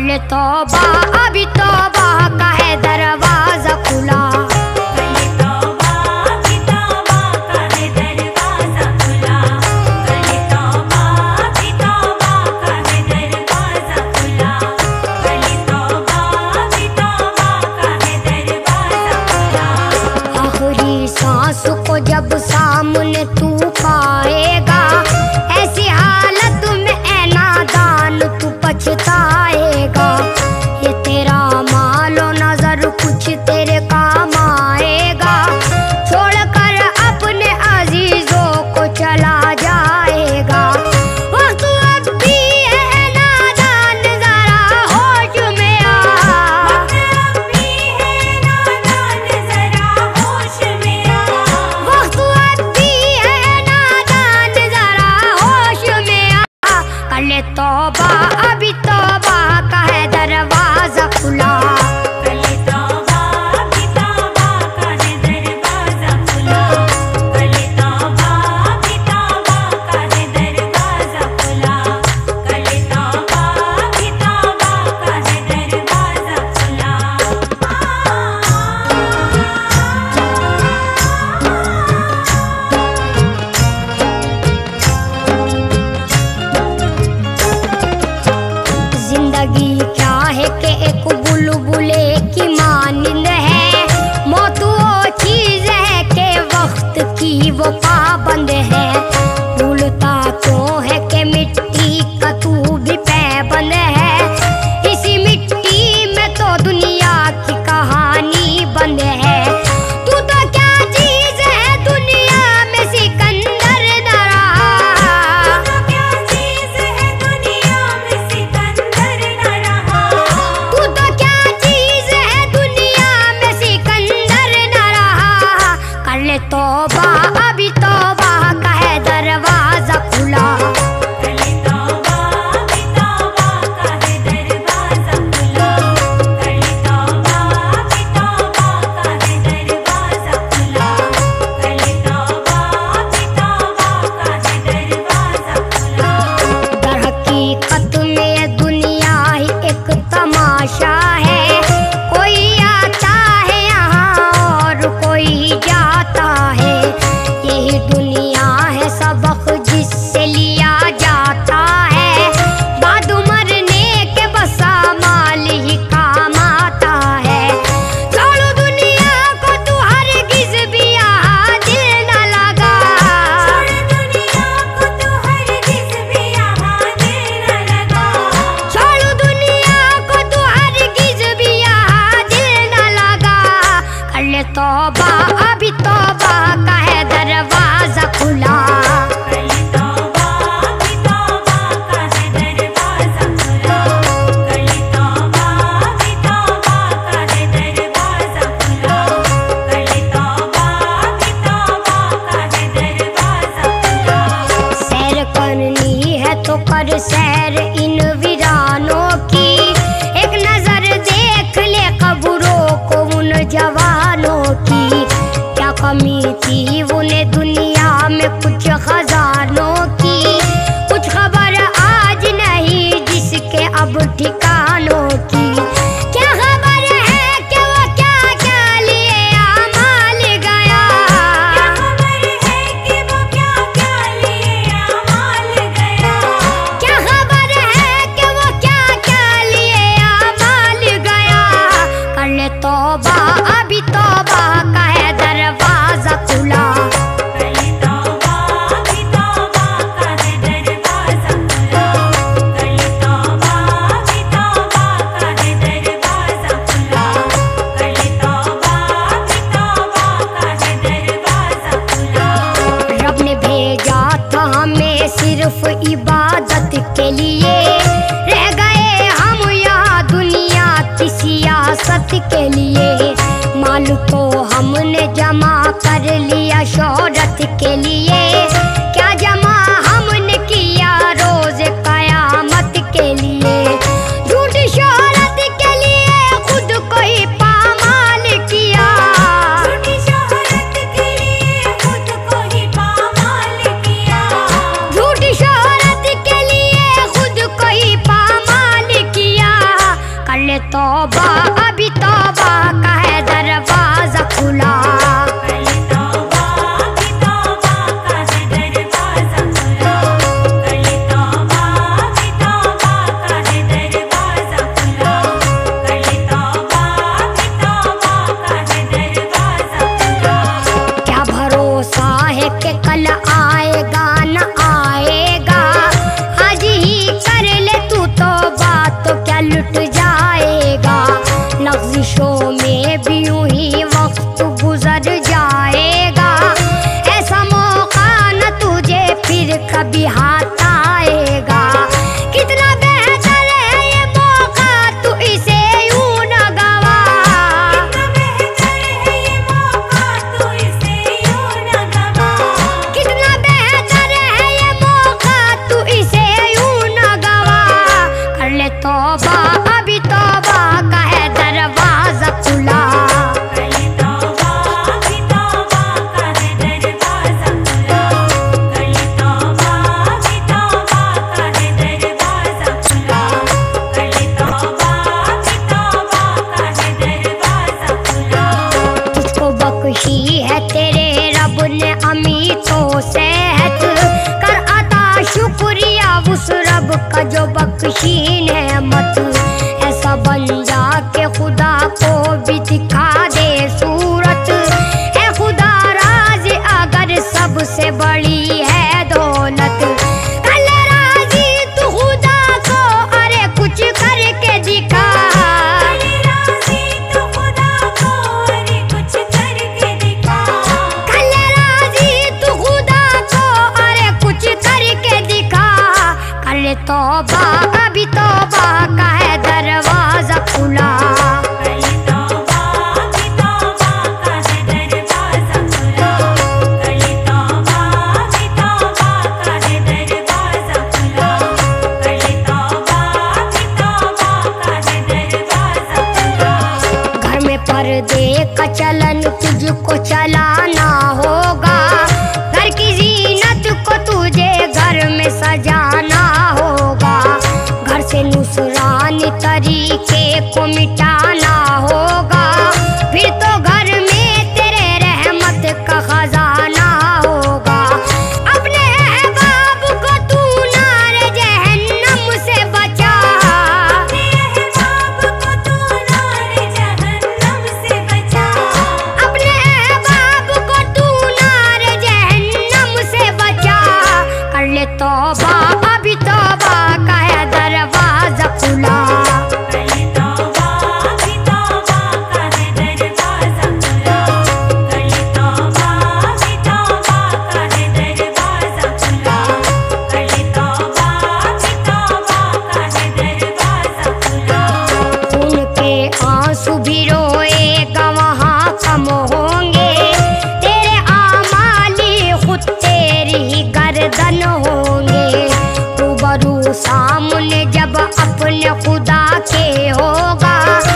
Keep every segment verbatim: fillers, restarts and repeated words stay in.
ले तौबा, अभी तौबा का है दरवाजा खुला। कर ले तौबा, अभी तौबा का है दरवाजा खुला। कर ले तौबा, अभी तौबा का है दरवाजा खुला। कर ले तौबा, अभी तौबा का है दरवाजा खुला। आखिरी सांस को जब सामने तू पाएगा, ऐसी हालत में ऐ नादान तू पछताएगा। ये तेरा मालो नजर कुछ तेरे काम आएगा, छोड़कर अपने अजीजों को चला जाएगा। वक्त अब भी है नादान, जरा होश में आ। वक्त अब भी है नादान, जरा होश में आ। वक्त अब भी है नादान, जरा होश में आ। कर ले तौबा, अभी तौबा का है दरवाजा खुला। कर ले तौबा, अभी तौबा का है दरवाजा खुला। कर ले तौबा, अभी तौबा का है दरवाजा खुला। कर ले तौबा, अभी तौबा का है दरवाजा खुला। जिंदगी क्या है कि एक बुलबुले की मानिंद है, मौत वो चीज है कि वक्त की वो पाबंद है। भूलता क्यों है कि मिट्टी का तू भी पैबंद है, इसी मिट्टी में तो दुनिया की कहानी बंद है। तू तो क्या चीज है दुनिया में सिकंदर न रहा। तू तो क्या चीज है दुनिया में सिकंदर न रहा। तू तो क्या चीज है दुनिया में सिकंदर न रहा। कर ले तौबा, अभी तौबा का है दरवाजा खुला। कर ले तौबा, अभी तौबा का है दरवाजा खुला। कर ले तौबा, अभी तौबा का है दरवाजा खुला। कर ले तौबा, अभी तौबा का है दरवाजा खुला। दर हकीकत में दुनिया ही एक तमाशा है, कोई आता है यहाँ और कोई जाता है। यही दुनिया है सबक जिससे लिया जाता है, बाद मरने के बसा माल ही काम आता है। छोड़ो दुनिया को तू हरगिज़ भी यहाँ दिल न लगा। छोड़ दुनिया को तू हरगिज़ भी यहाँ दिल न लगा। छोड़ो दुनिया को तू हरगिज़ भी यहाँ दिल न लगा। कर ले तौबा, अभी तौबा का है दरवाजा खुला। कर ले तौबा, अभी तौबा का है दरवाजा खुला। कर ले तौबा, अभी तौबा का है दरवाजा खुला। कर ले तौबा, अभी तौबा का है दरवाजा खुला। सैर करनी है तो कर सैर इन वीरानों की, एक नजर देख ले कब्रों को उन जवानों की। क्या कमी थी उन्हें दुनिया में कुछ खजानों की, कुछ खबर आज नहीं जिसके अब ठिकानों की। क्या खबर है कि वो क्या क्या लिए आमाल गया। क्या खबर है कि वो क्या क्या लिए अमाल गया। क्या खबर है कि वो क्या क्या लिए आमाल गया। कर ले तौबा, अभी तौबा का है दरवाजा खुला। कर ले तौबा, अभी तौबा का है दरवाजा खुला। कर ले तौबा, अभी तौबा का है दरवाजा खुला। कर ले तौबा, अभी तौबा का है दरवाजा खुला। रब ने भेजा था हमें सिर्फ इबादत के लिए, रह गए हम यहाँ दुनिया की सियासत के लिए। माल तो हमने जमा कर लिया शोहरत के लिए, क्या जमा हमने किया रोज कयामत के लिए। झूठी शोहरत के लिए खुद को ही पामाल किया। झूठी शोहरत के लिए खुद को ही पामाल किया। झूठी शोहरत के लिए खुद को ही पामाल किया। ले तौबा, अभी तौबा का है दरवाजा खुला। कर ले तौबा, अभी तौबा का है दरवाजा खुला। कर ले तौबा, अभी तौबा का है दरवाजा खुला। कर ले तौबा, अभी तौबा का है दरवाजा खुला। क्या भरोसा है कि कल आएगा न आएगा, आज ही कर ले तू तौबा तो क्या लुट जाएगा। लफ्ज़िशों में भी यूं ही वक्त गुजर जाएगा, ऐसा मौका न तुझे फिर कभी हाथ आएगा। कितना बेहतर है ये मौका, तू इसे यूं न गवा। कितना बेहतर है ये मौका, तू इसे यूं न गवा। कितना बेहतर है ये मौका, तू इसे यूं न गवा। कर ले तौबा, अभी तौबा का है दरवाजा खुला। कर ले तौबा, अभी तौबा का है दरवाजा खुला। कर ले तौबा, अभी तौबा का है दरवाजा खुला। कर ले तौबा, अभी तौबा का है दरवाजा खुला। तुझको बख्शी है तेरे रब ने अमीतों से हट, कर अता शुक्रिया उस रब का जो बख्शी नेमत। ऐसा बन जा के खुदा को भी दिखा दे सूरत, है खुदा राज़ी अगर सबसे बड़ी है दौलत। कल राज़ी तू खुदा को अरे कुछ करके दिखा। अरे राज़ी तू खुदा को अरे कुछ करके दिखा। कल राज़ी तू खुदा को अरे कुछ करके दिखा। कर ले तौबा, अभी तौबा का है दरवाजा खुला। कर ले तौबा, अभी तौबा का है दरवाजा खुला। कर ले तौबा, अभी तौबा का है दरवाजा खुला। कर ले तौबा, अभी तौबा का है दरवाजा खुला। घर में पर्दे का चलन तुझको चलाना होगा, घर की जीनत को तुझे घर में सजाना होगा। घर से नुसरानी तरीके को मिटाना होगा, फिर तो घर में तेरे रहमत का खजाना होगा। अपने अहबाब को तू नार जहन्नम से बचा। अपने अहबाब को तू नार जहन्नम से बचा। अपने अहबाब को तू नार जहन्नम से बचा। कर ले तौबा, अभी तौबा का है दरवाजा खुला। कर ले तौबा, अभी तौबा का है दरवाजा खुला। कर ले तौबा, अभी तौबा का है दरवाजा खुला। कर ले तौबा, अभी तौबा का है दरवाजा खुला। उनके आंसू भी रोएगा वहाँ कम होंगे, तेरे आमाली खुद तेरी ही गर्दन होंगे। रूबरू सामने जब अपने खुदा के होगा,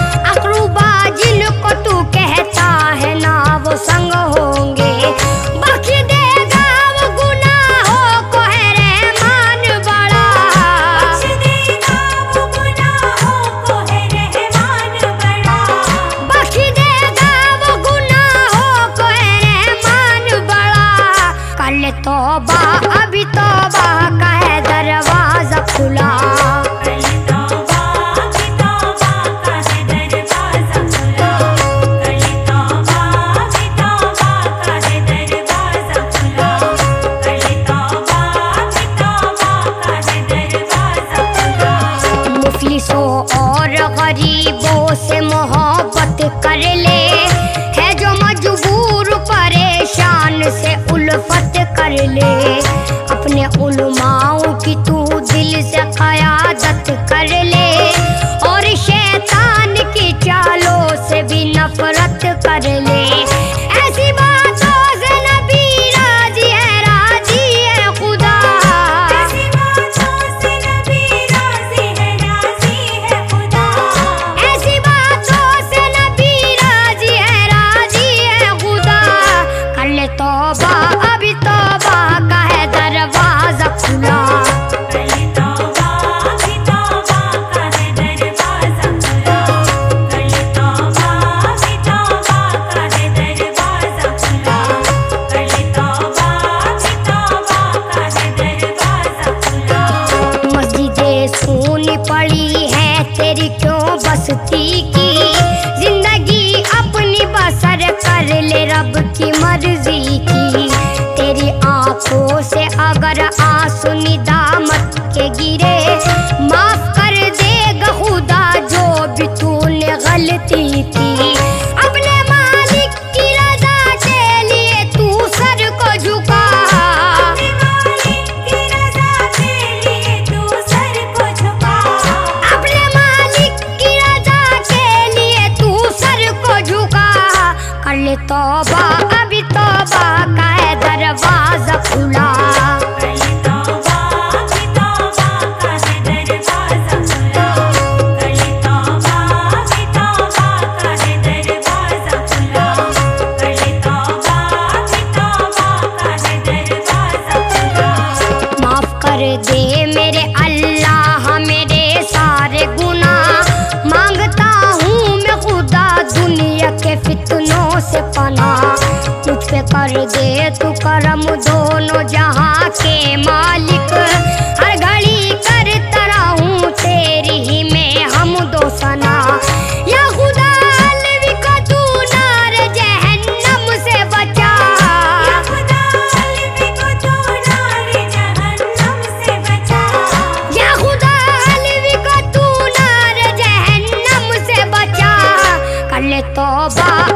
अकरूबा जिनको तू कहता है ना वो संग होंगे। बख्श देगा वो गुनाहों को है रहमान बड़ा। बख्श देगा वो गुनाहों को है रहमान बड़ा। बख्श देगा वो गुनाहों को है रहमान बड़ा। कर ले तौबा, अभी तौबा का है दरवाजा खुला। कर ले तौबा, अभी तौबा का है दरवाजा खुला। कर ले तौबा, अभी तौबा का है दरवाजा खुला। कर ले तौबा, अभी तौबा का है दरवाजा खुला। मुफलिसों और गरीबों से मोहब्बत कर ले, है जो मजबूर परेशान से उल्फत कर ले। अपने उलमाओं की तू दिल से क़यादत कर ले, और शैतान की चालों से भी नफरत कर ले। ऐसी बातों से नबी राजी है, राजी है खुदा। ऐसी बातों से नबी राज़ी है, राज़ी है खुदा। ऐसी बातों से नबी राजी है, राजी है खुदा। कर ले तौबा, अभी तौबा का है दरवाजा खुला। बसती की, जिंदगी अपनी बसर कर ले रब की मर्जी की। तेरी आंखों से अगर आंसू निदामत के गिरे, माफ कर देगा खुदा जो भी तूने गलती की। अपने मालिक की रजा के लिए तू सर को झुका, अपने मालिक की रजा के लिए तू सर को झुका, अपने मालिक की रजा के लिए तू सर को झुका। कर ले तौबा अभी तौबा का है दरवाजा खुला, कर ले तौबा अभी तौबा का है दरवाजा खुला, कर ले तौबा अभी तौबा का है दरवाजा खुला, कर ले तौबा अभी तौबा का है दरवाजा खुला। माफ कर दे मेरे अल्लाह मेरे सारे गुनाह, मांगता हूँ मैं खुदा दुनिया के फितनों से पनाह। मुझ पे कर दे तू करम दोनों जहाँ के मालिक, हर घड़ी करता रहूं तेरी ही मैं हमदो सना। या खुदा अलवी को तू नार जहन्नम से बचा, या खुदा अलवी को तू नार जहन्नम से बचा, या खुदा अलवी को तू नार जहन्नम से बचा। कर ले तौबा